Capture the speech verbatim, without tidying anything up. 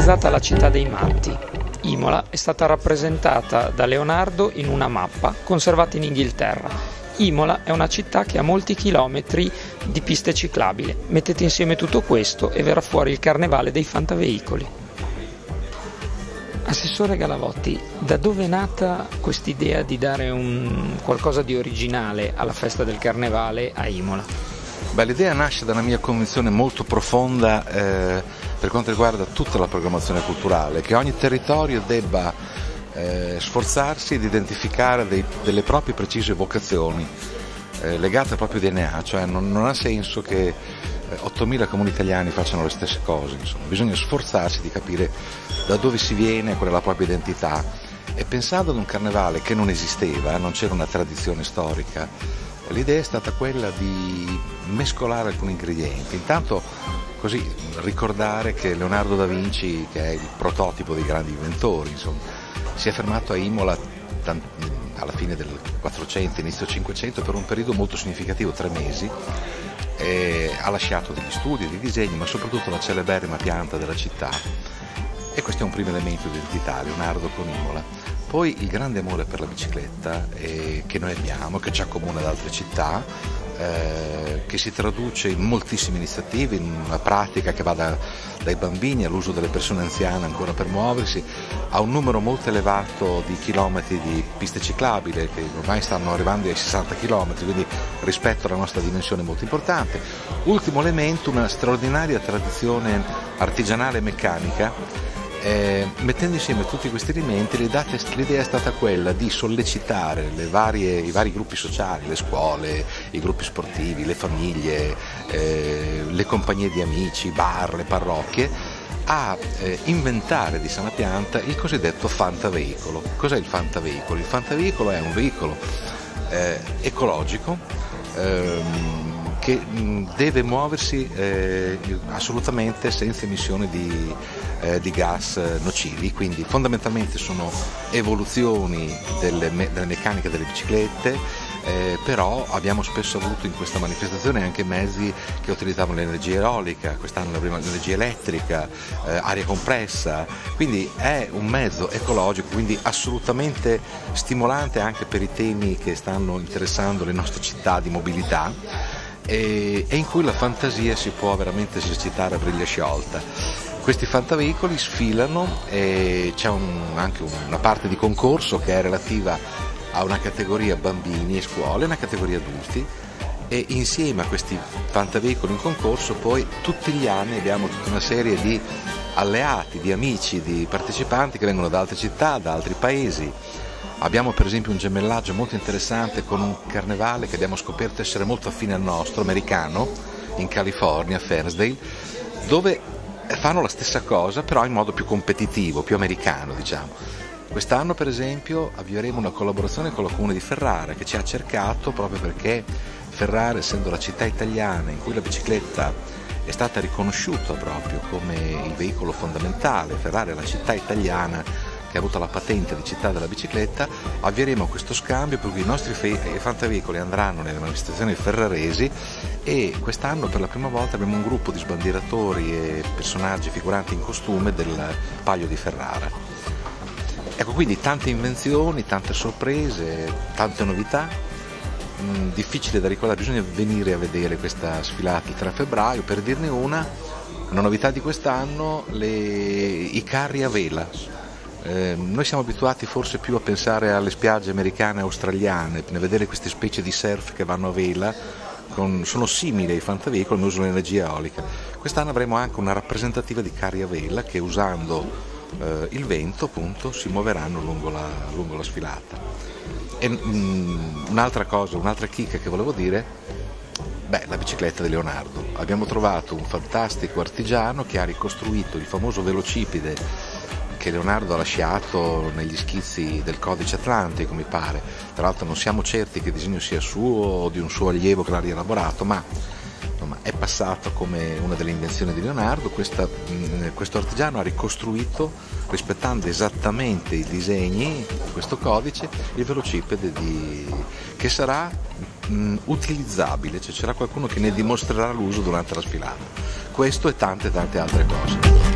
visualizzata la città dei matti. Imola è stata rappresentata da Leonardo in una mappa conservata in Inghilterra. Imola è una città che ha molti chilometri di piste ciclabili. Mettete insieme tutto questo e verrà fuori il carnevale dei fantaveicoli. Assessore Galavotti, da dove è nata quest'idea di dare un qualcosa di originale alla festa del carnevale a Imola? Beh, l'idea nasce da una mia convinzione molto profonda eh, per quanto riguarda tutta la programmazione culturale, che ogni territorio debba eh, sforzarsi di identificare dei, delle proprie precise vocazioni eh, legate al proprio D N A, cioè non, non ha senso che eh, ottomila comuni italiani facciano le stesse cose, insomma, bisogna sforzarsi di capire da dove si viene, qual è la propria identità. E pensando ad un carnevale che non esisteva, non c'era una tradizione storica, l'idea è stata quella di mescolare alcuni ingredienti. Intanto così ricordare che Leonardo da Vinci, che è il prototipo dei grandi inventori, insomma, si è fermato a Imola alla fine del quattrocento, inizio cinquecento, per un periodo molto significativo, tre mesi, e ha lasciato degli studi, dei disegni, ma soprattutto la celeberrima pianta della città. E questo è un primo elemento di identità, Leonardo con Imola. Poi il grande amore per la bicicletta eh, che noi abbiamo, che ci accomuna ad altre città, eh, che si traduce in moltissime iniziative, in una pratica che va da, dai bambini all'uso delle persone anziane ancora per muoversi, a un numero molto elevato di chilometri di piste ciclabili, che ormai stanno arrivando ai sessanta chilometri, quindi rispetto alla nostra dimensione molto importante. Ultimo elemento, una straordinaria tradizione artigianale e meccanica. Eh, mettendo insieme tutti questi elementi, l'idea è stata quella di sollecitare le varie, i vari gruppi sociali, le scuole, i gruppi sportivi, le famiglie, eh, le compagnie di amici, i bar, le parrocchie, a eh, inventare di sana pianta il cosiddetto fantaveicolo. Cos'è il fantaveicolo? Il fantaveicolo è un veicolo eh, ecologico ehm, che mh, deve muoversi eh, assolutamente senza emissione di Eh, di gas nocivi, quindi fondamentalmente sono evoluzioni delle, me delle meccaniche delle biciclette, eh, però abbiamo spesso avuto in questa manifestazione anche mezzi che utilizzavano l'energia eolica, quest'anno l'energia elettrica, eh, aria compressa, quindi è un mezzo ecologico, quindi assolutamente stimolante anche per i temi che stanno interessando le nostre città di mobilità, e, e in cui la fantasia si può veramente esercitare a briglia sciolta. Questi fantaveicoli sfilano e c'è un, anche una parte di concorso che è relativa a una categoria bambini e scuole e una categoria adulti, e insieme a questi fantaveicoli in concorso poi tutti gli anni abbiamo tutta una serie di alleati, di amici, di partecipanti che vengono da altre città, da altri paesi. Abbiamo per esempio un gemellaggio molto interessante con un carnevale che abbiamo scoperto essere molto affine al nostro, americano, in California, Fernsdale, dove fanno la stessa cosa però in modo più competitivo, più americano, diciamo. Quest'anno per esempio avvieremo una collaborazione con la Comune di Ferrara, che ci ha cercato proprio perché Ferrara, essendo la città italiana in cui la bicicletta è stata riconosciuta proprio come il veicolo fondamentale, Ferrara è la città italiana che ha avuto la patente di città della bicicletta, avvieremo questo scambio per cui i nostri fantaveicoli andranno nelle manifestazioni ferraresi, e quest'anno per la prima volta abbiamo un gruppo di sbandieratori e personaggi figuranti in costume del Palio di Ferrara. Ecco, quindi tante invenzioni, tante sorprese, tante novità, mm, difficile da ricordare, bisogna venire a vedere questa sfilata il tre febbraio. Per dirne una, una novità di quest'anno, le... i carri a vela. Eh, noi siamo abituati forse più a pensare alle spiagge americane e australiane, a vedere queste specie di surf che vanno a vela, con, sono simili ai fantaveicoli ma usano l'energia eolica. Quest'anno avremo anche una rappresentativa di carri a vela che usando eh, il vento appunto si muoveranno lungo la, lungo la sfilata. E mm, un'altra cosa, un'altra chicca che volevo dire, beh, la bicicletta di Leonardo. Abbiamo trovato un fantastico artigiano che ha ricostruito il famoso velocipede che Leonardo ha lasciato negli schizzi del Codice Atlantico, mi pare. Tra l'altro non siamo certi che il disegno sia suo o di un suo allievo che l'ha rielaborato, ma insomma, è passato come una delle invenzioni di Leonardo. Questa, mh, questo artigiano ha ricostruito, rispettando esattamente i disegni di questo codice, il velocipede di, che sarà mh, utilizzabile, cioè c'era qualcuno che ne dimostrerà l'uso durante la sfilata. Questo e tante tante altre cose.